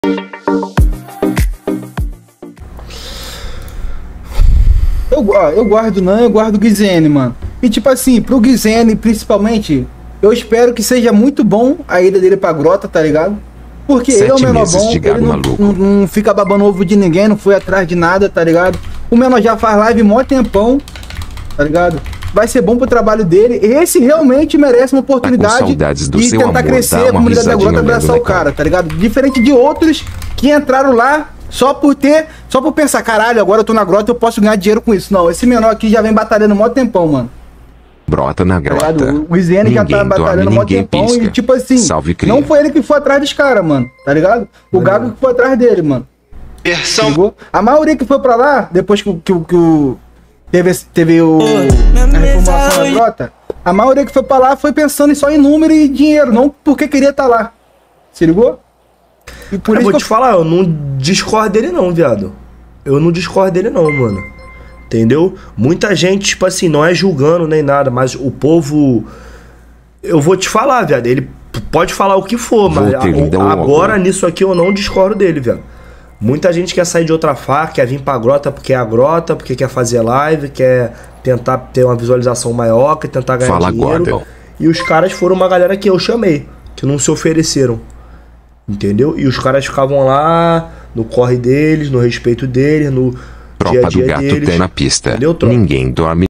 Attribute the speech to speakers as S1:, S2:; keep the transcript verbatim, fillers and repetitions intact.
S1: Eu, ó, eu guardo o Nan, eu guardo o Guizene, mano. E tipo assim, pro Guizene, principalmente, eu espero que seja muito bom a ida dele pra grota, tá ligado? Porque
S2: Sete
S1: ele é o menor
S2: meses
S1: bom,
S2: de gago
S1: ele não,
S2: maluco.
S1: não, não fica babando ovo de ninguém, não foi atrás de nada, tá ligado? O menor já faz live mó tempão, tá ligado? Vai ser bom pro trabalho dele. Esse realmente merece uma oportunidade
S2: Tá do
S1: de
S2: seu
S1: tentar
S2: amor,
S1: crescer,
S2: dá
S1: a
S2: uma
S1: comunidade da grota
S2: risadinha
S1: abraçar
S2: olhando
S1: o
S2: na
S1: cara, tá ligado? Diferente de outros que entraram lá só por ter, só por pensar, caralho, agora eu tô na grota, eu posso ganhar dinheiro com isso. Não, esse menor aqui já vem batalhando mó tempão, mano.
S2: Brota na grota.
S1: Tá ligado? O Izene já tá batalhando mó tempão
S2: pisca.
S1: e tipo assim,
S2: Salve, cria.
S1: não foi ele que foi atrás dos caras, mano, tá ligado? O
S3: Valeu.
S1: Gago que foi atrás dele, mano.
S4: Versão.
S1: Ligou? A maioria que foi pra lá, depois que, o- que, o- que o teve, teve o, a reformulação da grota, a maioria que foi pra lá foi pensando só em número e dinheiro, não porque queria estar lá. Se ligou? E por
S3: eu
S1: isso
S3: vou
S1: que
S3: te falar, eu não discordo dele não, viado. Eu não discordo dele não, mano. Entendeu? Muita gente, tipo assim, não é julgando nem nada, mas o povo... Eu vou te falar, viado, ele p- pode falar o que for,
S2: Vou
S3: mas
S2: ter que dar um
S3: a- agora
S2: óculos.
S3: nisso aqui eu não discordo dele, viado. Muita gente quer sair de outra faca, quer vir pra grota porque é a grota, porque quer fazer live, quer tentar ter uma visualização maior, quer tentar ganhar
S2: Fala
S3: dinheiro.
S2: agora.
S3: E os caras foram uma galera que eu chamei, que não se ofereceram. Entendeu? E os caras ficavam lá no corre deles, no respeito deles, no dia a
S2: Tropa do
S3: dia
S2: gato
S3: deles.
S2: pé na pista.
S3: Entendeu, tropa?
S2: Ninguém dorme.